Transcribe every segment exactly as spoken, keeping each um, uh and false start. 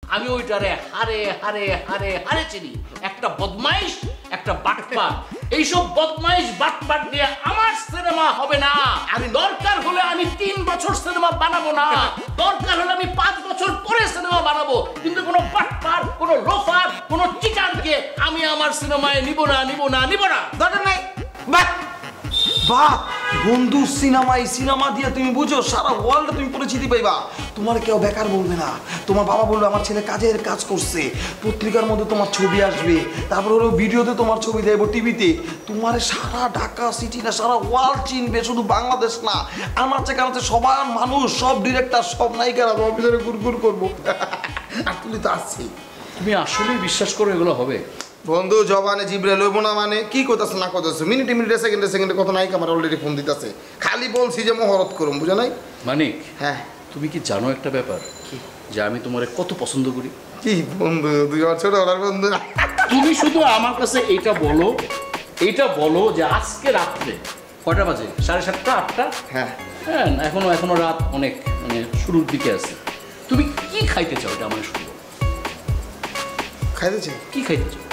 আমি ওইটারে হারে হারে হারে হারে চিনি। একটা বদমাইশ, একটা বাটপার। এইসব বদমাইশ বাটপার দিয়ে আমার সিনেমা হবে না। আমি দরকার হলে আমি তিন বছর সিনেমা বানাবো না, দরকার হলে আমি পাঁচ বছর পরে সিনেমা বানাবো, কিন্তু কোনো বাটপার, কোনো লোফার, কোনো চিটারকে আমি আমার সিনেমায় নিব না, নিব না, নিব না। দরকার নাই। বাহ বাহ বন্ধু, সিনেমা এই সিনেমা দিয়ে তুমি বুঝো সারা ওয়ার্ল্ডে তুমি পরিচিতি পাইবা। তোমার কেউ বেকার বলবে না, তোমার বাবা বলবে আমার ছেলে কাজের কাজ করছে, পত্রিকার মধ্যে তোমার ছবি আসবে, তারপর হলো ভিডিওতে তোমার ছবি দেবো টিভিতে, তোমার সারা ঢাকা সিটি না সারা ওয়ার্ল্ড চিনবে, শুধু বাংলাদেশ না। আমার চেয়ে কারণে সবার মানুষ, সব ডিরেক্টর, সব নায়িকারা তোমার পিছনে গুড়গুড় করবো। আর তুমি তো আসছি। তুমি আসলেই বিশ্বাস করো এগুলো হবে? বন্ধু জবানে জিবরে লইব না মানে কি করতেছ না করতেছ, মিনিটে মিনিটে সেকেন্ডে সেকেন্ডে কত নায়িকা আমার অলরেডি ফোন দিতেছে, খালি বলছি যে মহরত করুম, বুঝে নাই? মানিক, হ্যাঁ তুমি কি জানো একটা ব্যাপার, কি যে আমি তোমারে কত পছন্দ করি? কি বন্ধু, তুই আমার ছোট ওনার বন্ধু না? তুমি শুধু আমার কাছে এইটা বলো, এইটা বলো যে আজকে রাত্রে কয়টা বাজে? সাড়ে সাতটা আটটা? হ্যাঁ হ্যাঁ, এখনো এখনো রাত অনেক, মানে শুরুর দিকে আছে। তুমি কি খাইতে চাও এটা আমার শুনবো। খাইতে চাই? কি খাইতে চাও?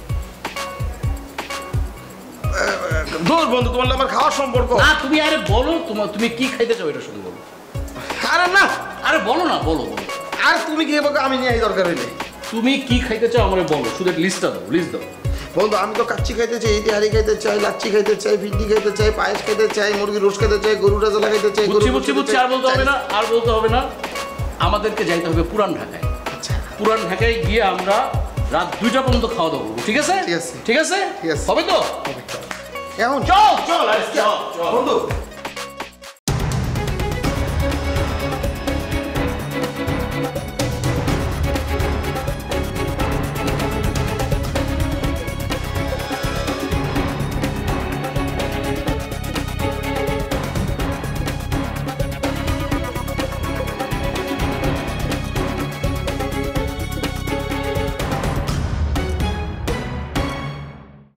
দূর বন্ধু, তোমার আমার খাওয়ার সম্পর্ক না, তুমি আরে বলো, তোমার তুমি কি খাইতে চাও এটা শুধু বলো। আরে না, আরে বলো না, বলো বলো। আর তুমি কি বলবো, আমি নিয়ে দরকার হইলে। তুমি কি খাইতে চাও আমারে বলো, শুধু লিস্টটা দাও, লিস্ট দাও। বন্ধু আমি তো কাচ্চি খাইতে চাই, ইতিহারি খাইতে চাই, লাচ্ছি খাইতে চাই, ভিন্ডি খাইতে চাই, পায়েস খাইতে চাই, মুরগি রোস খাইতে চাই, গরু রাজলা খাইতে চাই। বুঝছি বুঝছি বুঝছি, আর বলতে হবে না, আর বলতে হবে না। আমাদেরকে যাইতে হবে পুরান ঢাকায়। আচ্ছা, পুরান ঢাকায় গিয়ে আমরা রাত দুইটা পর্যন্ত খাওয়া দাওয়া করবো, ঠিক আছে? ঠিক আছে ঠিক আছে, ঠিক আছে। হবে তো? এখন চল চল চল চল বন্ধু।